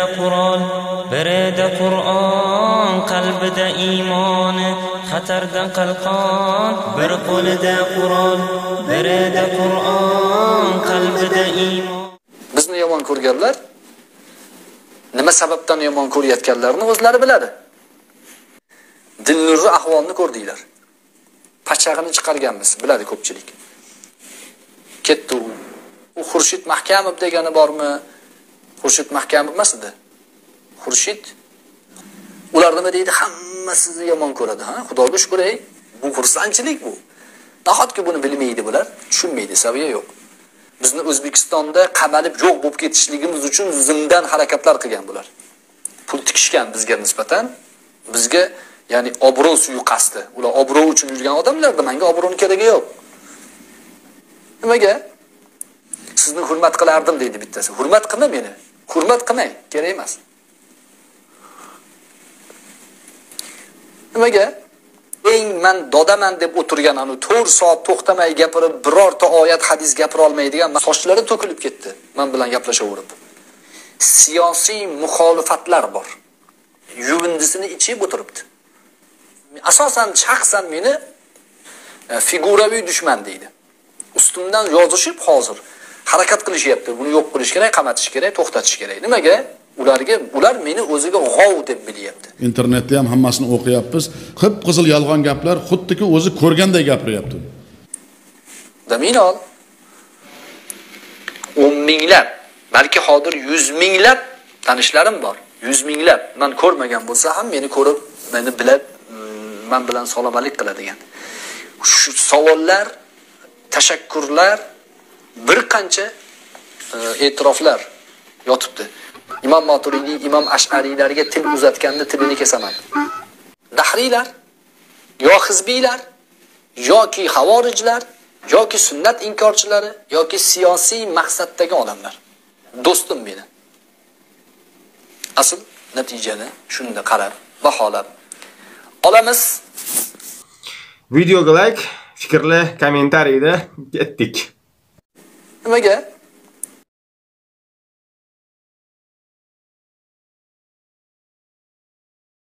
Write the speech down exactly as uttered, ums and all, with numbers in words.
Qur'on, birida Qur'on, qalbida iymon, xatardan qalqon, bir qo'lida Qur'on, birida Qur'on, qalbida iymon. Bizni yomon ko'rganlar nima sababdan yomon ko'rayotganlarini o'zlari biladi. Dilnurni ahvolini ko'rdinglar. Pachag'ini chiqarganmiz, biladi ko'pchilik. Ketdi u. U Xurshid Mahkamov degani bormi? Xurshid Mahkamov emas edi. Xurshid ular nima deydi? Hamma sizni yomon ko'radi, ha? Xudoga shukr, ey. Bu xursandchilik bu. Nahotki buni bilmaydi bular, tushunmaydi, saviya yo'q. Bizni O'zbekistonda qamalib yo'q bo'lib ketishligimiz uchun zimdan harakatlar qilgan bular. Pul tikishgan bizga nisbatan. Bizga, ya'ni obro' suiqasdi. Ular obro' uchun yurgan odamlarda menga obro'ning keragi yo'q. Nimaga? Sizni hurmat qilardim deydi bittasi. Hurmat qilma meni. Hurmat qilmang, kerak emas. Nimaga? Eng men dodaman deb o'tirgan anu to'rt soat to'xtamay gapirib, birorta oyat hadis gapira olmaydigan sochlari to'kilib ketdi. Men bilan gaplashaverib. Siyosiy muxolifatlar bor. Yuvindisini ichib o'tiribdi. Asosan shaxsan meni figuraviy dushman deydi. Ustimdan yozishib hozir harakat qilishyapti. Buni yo'q qilish kerak, qamatish kerak, to'xtatish kerak. Nimaga? Ularga ular meni o'ziga g'ov deb bilyapti. Internetda ham hammasini o'qiyapmiz. Qip-qizil yolg'on gaplar, xuddiki o'zi ko'rganday gapiryapti. Daminol o'n minglab, balki hozir yuz minglab tanishlarim bor. yuz minglab. Men ko'rmagan bo'lsa ham meni ko'rib, meni bilib, men bilan salomalik qiladigan. Shu savollar, tashakkurlar, bir qancha e'tiroflar yotibdi. Imom Maturidiy, Imom Ash'ariylarga til uzatganda tilini kesaman. Dahriylar, yo hizbiylar, yoki xavorijlar, yoki sunnat inkorchilari, yoki siyosiy maqsaddagi odamlar. Do'stim meni. Asl natijani shunda qarab, baholab olamiz. Videoga like, fikrli kommentariyda ketdik. Nimaga?